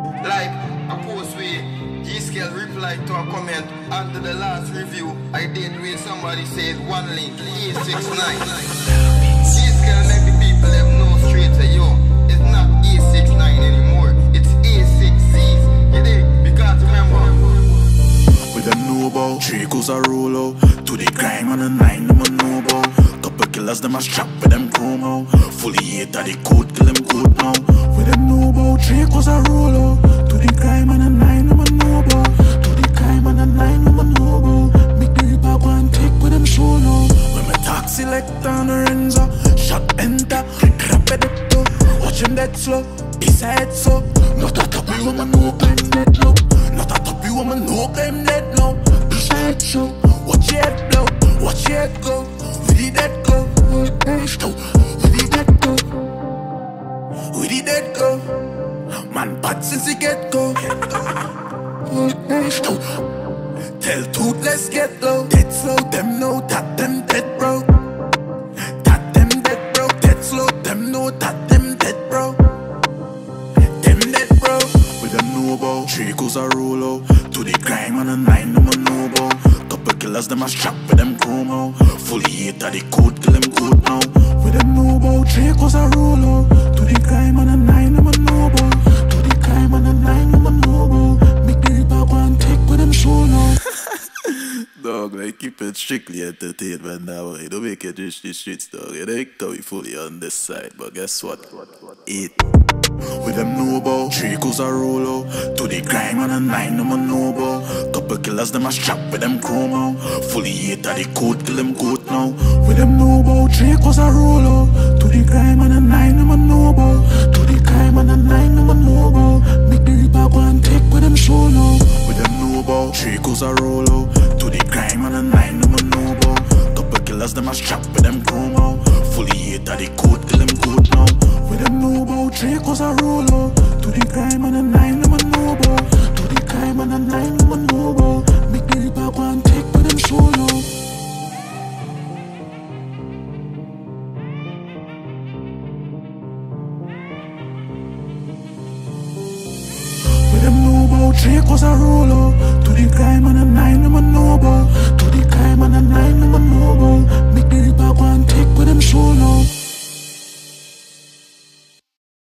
Like a post where Gskell replied to a comment under the last review I did where somebody said one link, A6Z. Gskell make the people have no straight to you. It's not A6Z anymore, it's A6Z. You dig? Because remember, with them know about 3 goes a roll out. To the crime and the 9 them a know about. Couple killers them a strap with them chrome out. Fully hate that the code kill them good now. With them know about 3 goes a roll out. To the crime and the 9 them a know about. To the crime and the 9 them a know about. Make the reaper go and take with them show now. When me talk select on the Renzo, shot enter, grab at the door. Watch him dead slow, beside so. Not a top you woman no claim dead low. Not a top you woman no claim dead now. Beside so, watch your head blow, watch your head go. We did that go, we did that go. We did that go. Man bad since he get go. Tell toothless get low. Dead slow, them know that them dead bro. That them dead bro. Dead slow, them know that them dead bro. Them dead bro. With them know about 3 goes a roll out. To the crime and the 9 them a know about. Couple killers them a strap with them chrome out. Fully hate that the code kill them good now. With them know about 3 goes a roll out. To the crime and the 9 them a know about. To the crime and the 9 them a know about. Make the reaper go and take with them show now. Dog, like keep it strictly entertainment now. You don't make it reach the streets, dog. You ain't coming fully on this side, but guess what? Eat. With them know about 3 goes a roll out. To the crime and the 9 them a know about. Couple killers them a strap with them chrome out. Fully hate that the code kill them good now. With them know about 3 goes a roll out. To the crime and the 9 them a know about. To the crime and the 9 them a know about. Make the reaper go and take with them show now. With them know about 3 goes a roll out. To the crime and the 9 them a know about. Couple killers them a strap with them chrome out. Fully hate that the code kill them good now. With them know about 3 goes a roll out.